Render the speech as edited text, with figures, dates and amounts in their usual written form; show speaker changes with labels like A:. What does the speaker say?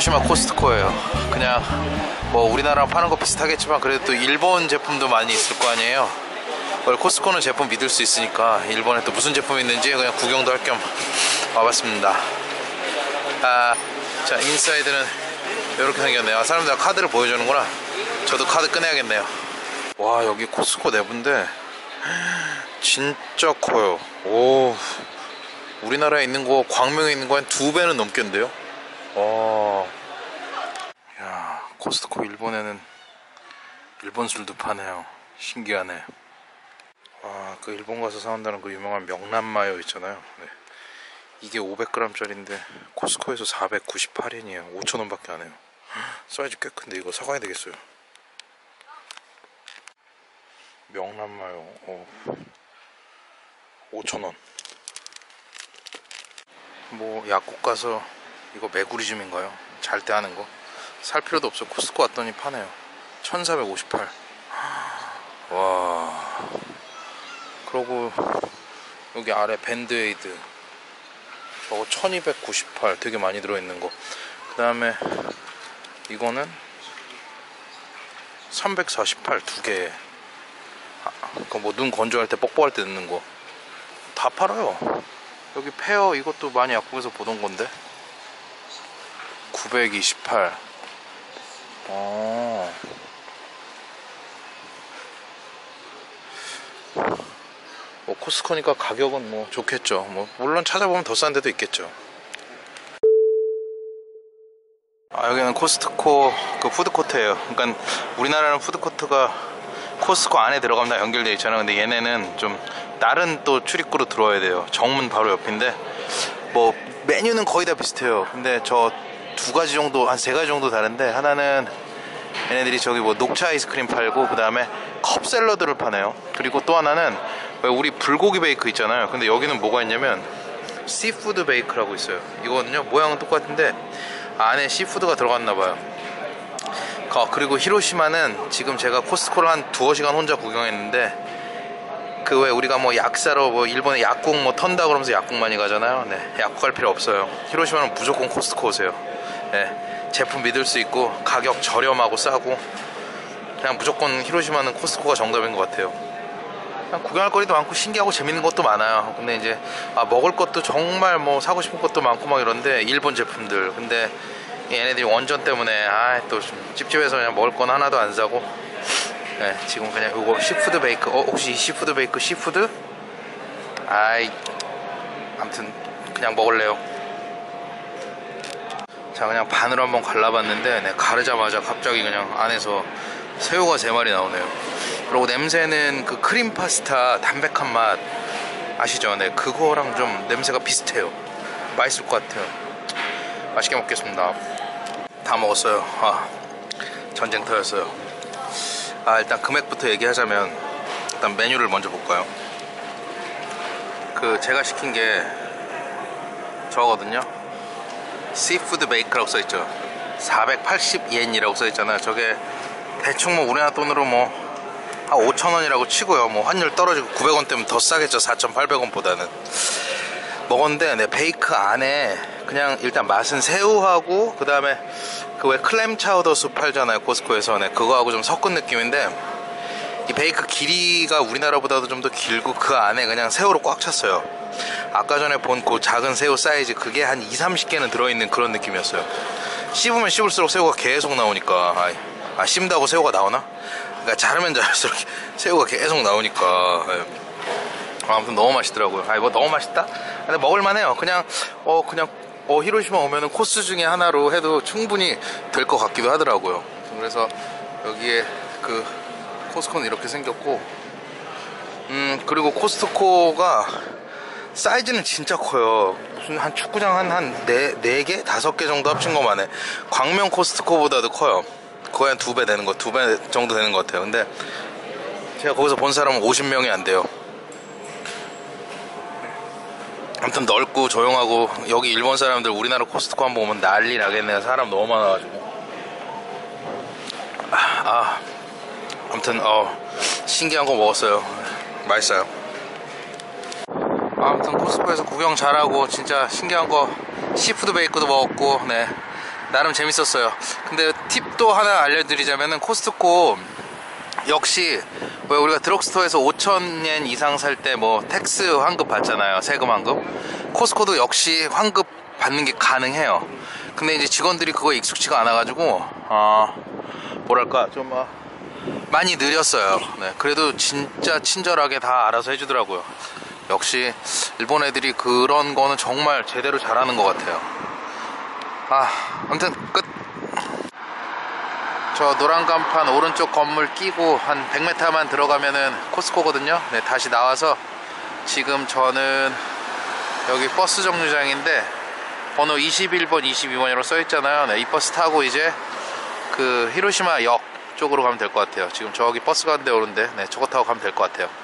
A: 히로시마 코스트코예요. 그냥 뭐 우리나라랑 파는 거 비슷하겠지만 그래도 또 일본 제품도 많이 있을 거 아니에요. 원래 코스트코는 제품 믿을 수 있으니까 일본에 또 무슨 제품이 있는지 그냥 구경도 할 겸 와봤습니다. 자, 인사이드는 이렇게 생겼네요. 사람들 카드를 보여주는구나. 저도 카드 꺼내야겠네요. 와, 여기 코스트코 내부인데 진짜 커요. 오, 우리나라에 있는 거, 광명에 있는 거 한 2배는 넘겠는데요. 야, 코스트코 일본에는 일본 술도 파네요. 신기하네. 와, 그 일본 가서 사온다는 그 유명한 명란마요 있잖아요. 네. 이게 500g짜리인데 코스트코에서 498엔이에요 5,000원 밖에 안 해요. 사이즈 꽤 큰데 이거 사가야 되겠어요. 명란마요 5,000원. 뭐 약국 가서 이거 메구리즘인가요? 잘 때 하는 거 살 필요도 없어. 코스트코 왔더니 파네요. 1458. 와, 그러고 여기 아래 밴드에이드 저거 1298 되게 많이 들어있는 거. 그 다음에 이거는 348 2개. 그거 뭐 눈 건조할 때 뻑뻑할 때 넣는 거 다 팔아요. 여기 페어 이것도 많이 약국에서 보던 건데 928. 뭐 코스트코니까 가격은 뭐 좋겠죠. 뭐 물론 찾아보면 더 싼 데도 있겠죠. 여기는 코스트코 그 푸드코트예요. 그러니까 우리나라는 푸드코트가 코스트코 안에 들어가면 다 연결되어 있잖아요. 근데 얘네는 좀 다른 또 출입구로 들어와야 돼요. 정문 바로 옆인데 뭐 메뉴는 거의 다 비슷해요. 근데 저 2가지 정도, 한 3가지 정도 다른데, 하나는 얘네들이 저기 뭐 녹차 아이스크림 팔고 그 다음에 컵 샐러드를 파네요. 그리고 또 하나는 우리 불고기 베이크 있잖아요. 근데 여기는 뭐가 있냐면 시푸드 베이크라고 있어요. 이거는요 모양은 똑같은데 안에 시푸드가 들어갔나봐요. 그리고 히로시마는 지금 제가 코스트코를 한 2시간 혼자 구경했는데 그 왜 우리가 뭐 약 사러 뭐 일본에 약국 뭐 턴다 그러면서 약국 많이 가잖아요. 네, 약국 갈 필요 없어요. 히로시마는 무조건 코스트코 오세요. 네, 제품 믿을 수 있고 가격 저렴하고 싸고 그냥 무조건 히로시마는 코스트코가 정답인 것 같아요. 그냥 구경할 거리도 많고 신기하고 재밌는 것도 많아요. 근데 이제 먹을 것도 정말 뭐 사고 싶은 것도 많고 막 이런데 일본 제품들. 근데 얘네들이 원전 때문에 또 좀 찝찝해서 그냥 먹을 건 하나도 안 사고 네, 지금 그냥 요거 시푸드 베이크. 혹시 이 시푸드 베이크 시푸드? 아무튼 그냥 먹을래요. 자, 그냥 반으로 한번 갈라봤는데 네, 가르자마자 갑자기 그냥 안에서 새우가 3마리 나오네요. 그리고 냄새는 그 크림 파스타 담백한 맛 아시죠? 네, 그거랑 좀 냄새가 비슷해요. 맛있을 것 같아요. 맛있게 먹겠습니다. 다 먹었어요. 전쟁터였어요. 일단 금액부터 얘기하자면 일단 메뉴를 먼저 볼까요? 제가 시킨 게 저거거든요. 시푸드 베이크라고 써있죠. 480엔이라고 써있잖아요. 저게 대충 뭐 우리나라 돈으로 뭐 한 5,000원이라고 치고요. 뭐 환율 떨어지고 900원 때문에 더 싸겠죠. 4,800원보다는. 먹었는데 네, 베이크 안에 그냥 일단 맛은 새우하고 그 다음에 그 왜 클램 차우더 숲 팔잖아요. 코스트코에서. 네, 그거하고 좀 섞은 느낌인데 이 베이크 길이가 우리나라보다도 좀 더 길고 그 안에 그냥 새우로 꽉 찼어요. 아까 전에 본 그 작은 새우 사이즈 그게 한 2-30개는 들어있는 그런 느낌이었어요. 씹으면 씹을수록 새우가 계속 나오니까 씹다고 새우가 나오나? 그러니까 자르면 자를수록 새우가 계속 나오니까 아무튼 너무 맛있더라고요. 뭐 너무 맛있다? 근데 먹을만해요. 그냥 히로시마 오면은 코스 중에 하나로 해도 충분히 될 것 같기도 하더라고요. 그래서 여기에 그 코스트코는 이렇게 생겼고 그리고 코스트코가 사이즈는 진짜 커요. 무슨 한 축구장 한 4개? 5개 정도 합친 것만 해. 광명 코스트코보다도 커요. 거의 한 2배 되는 거, 2배 정도 되는 것 같아요. 근데 제가 거기서 본 사람은 50명이 안 돼요. 아무튼 넓고 조용하고 여기 일본 사람들 우리나라 코스트코 한번 오면 난리 나겠네요. 사람 너무 많아가지고. 아무튼 신기한 거 먹었어요. 맛있어요. 아무튼 코스트코에서 구경 잘하고 진짜 신기한 거 시푸드 베이크도 먹었고 네, 나름 재밌었어요. 근데 팁도 하나 알려드리자면은 코스트코 역시 왜 우리가 드럭스토어에서 5,000엔 이상 살 때 뭐 텍스 환급 받잖아요. 세금 환급. 코스트코도 역시 환급 받는 게 가능해요. 근데 이제 직원들이 그거에 익숙치가 않아가지고 뭐랄까 좀 많이 느렸어요. 네, 그래도 진짜 친절하게 다 알아서 해주더라고요. 역시 일본 애들이 그런 거는 정말 제대로 잘하는 것 같아요. 아무튼 끝. 저 노란 간판 오른쪽 건물 끼고 한 100m만 들어가면은 코스코거든요. 네, 다시 나와서 지금 저는 여기 버스 정류장인데 번호 21번 22번이라고 써있잖아요. 네, 이 버스 타고 이제 그 히로시마 역 쪽으로 가면 될 것 같아요. 지금 저기 버스 가는 데 오는데 네, 저거 타고 가면 될 것 같아요.